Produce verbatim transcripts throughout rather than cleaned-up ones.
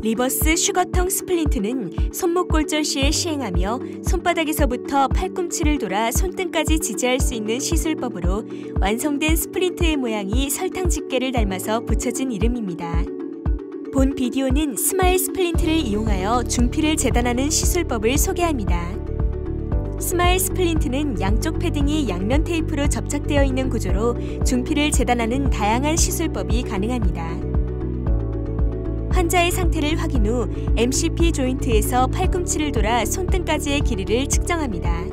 리버스 슈거텅 스플린트는 손목 골절 시에 시행하며 손바닥에서부터 팔꿈치를 돌아 손등까지 지지할 수 있는 시술법으로 완성된 스플린트의 모양이 설탕 집게를 닮아서 붙여진 이름입니다. 본 비디오는 스마일 스플린트를 이용하여 중피를 재단하는 시술법을 소개합니다. 스마일 스플린트는 양쪽 패딩이 양면 테이프로 접착되어 있는 구조로 중피를 재단하는 다양한 시술법이 가능합니다. 환자의 상태를 확인 후 엠씨피 조인트에서 팔꿈치를 돌아 손등까지의 길이를 측정합니다.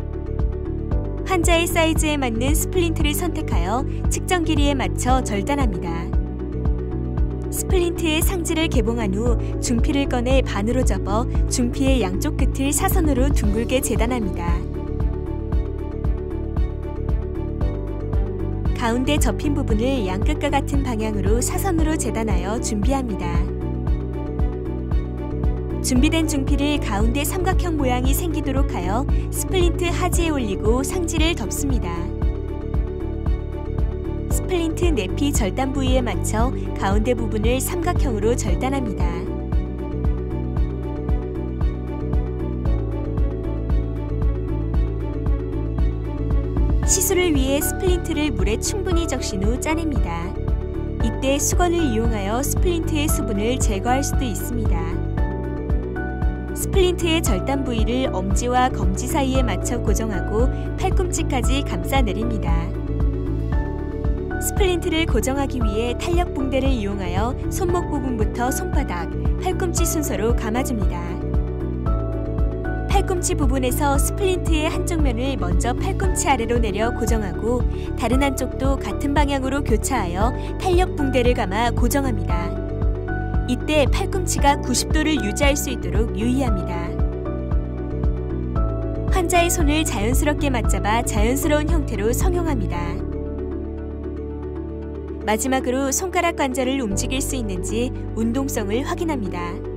환자의 사이즈에 맞는 스플린트를 선택하여 측정 길이에 맞춰 절단합니다. 스플린트의 상지를 개봉한 후 중피를 꺼내 반으로 접어 중피의 양쪽 끝을 사선으로 둥글게 재단합니다. 가운데 접힌 부분을 양끝과 같은 방향으로 사선으로 재단하여 준비합니다. 준비된 중피를 가운데 삼각형 모양이 생기도록 하여 스플린트 하지에 올리고 상지를 덮습니다. 스플린트 내피 절단 부위에 맞춰 가운데 부분을 삼각형으로 절단합니다. 시술을 위해 스플린트를 물에 충분히 적신 후 짜냅니다. 이때 수건을 이용하여 스플린트의 수분을 제거할 수도 있습니다. 스플린트의 절단 부위를 엄지와 검지 사이에 맞춰 고정하고 팔꿈치까지 감싸 내립니다. 스플린트를 고정하기 위해 탄력 붕대를 이용하여 손목 부분부터 손바닥, 팔꿈치 순서로 감아줍니다. 팔꿈치 부분에서 스플린트의 한쪽 면을 먼저 팔꿈치 아래로 내려 고정하고 다른 한쪽도 같은 방향으로 교차하여 탄력 붕대를 감아 고정합니다. 이때 팔꿈치가 구십 도를 유지할 수 있도록 유의합니다. 환자의 손을 자연스럽게 맞잡아 자연스러운 형태로 성형합니다. 마지막으로 손가락 관절을 움직일 수 있는지 운동성을 확인합니다.